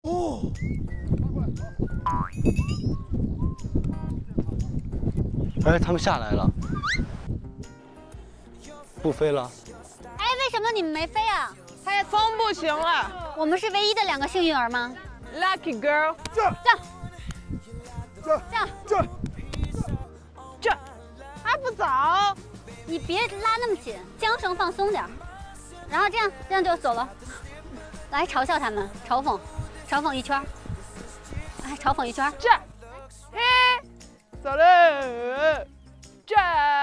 哦。哎，他们下来了，不飞了。 哎，为什么你们没飞啊？ 哎，风不行了。 我们是唯一的2个幸运儿吗 ？Lucky girl。这，还不走？ 你别拉那么紧，缰绳放松点，然后这样就走了。来嘲笑他们，嘲讽一圈。哎，嘲讽一圈。 这，嘿，走了，这。